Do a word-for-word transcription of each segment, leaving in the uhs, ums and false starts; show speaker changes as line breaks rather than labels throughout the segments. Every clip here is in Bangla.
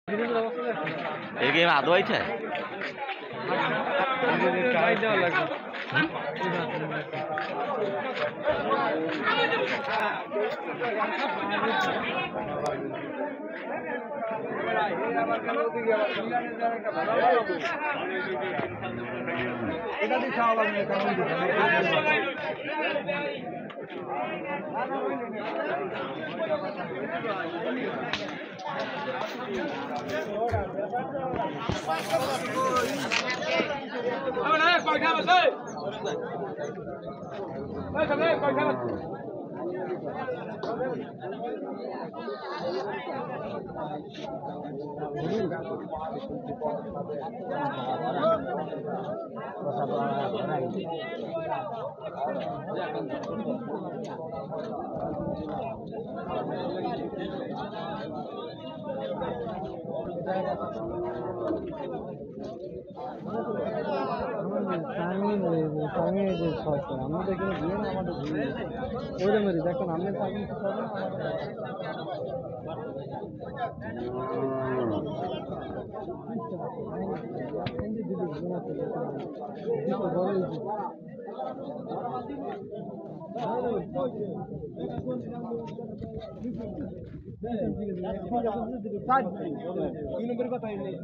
এই গেম আদৌ আইছে আমাদের এখানে দিয়ে না আমাদের দিয়ে ওইটা মেরে দেখুন আমি থাকি দুই নম্বর কথা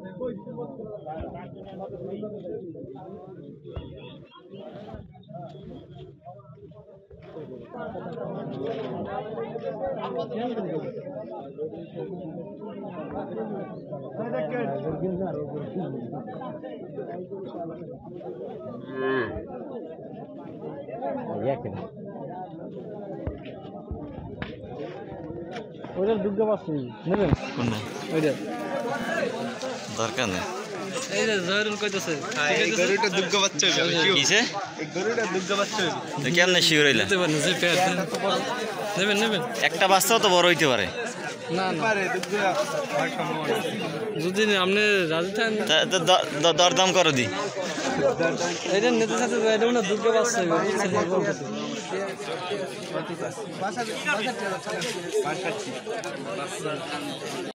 ওইটার দুর্গা পাচ্ছি নেবেন ওইটা দরকার নেই এই যে জয়রুল কইতেছে এই গরুটা দুর্গা বাচ্চা হবে কিছে এই গরুটা দুর্গা বাচ্চা হবে তো কেমনে শিওর হইলা নেবেন যে পেট নেবেন নেবেন একটা বাচ্চাও তো বড় হইতে পারে না না পারে দুর্গা হয় সম্ভাবনা যদি আপনি রাজি থাকেন দরদাম করে দি এটা নেতে সাথে এটা না দুর্গা বাচ্চা হবে বাসা বাসা বাসা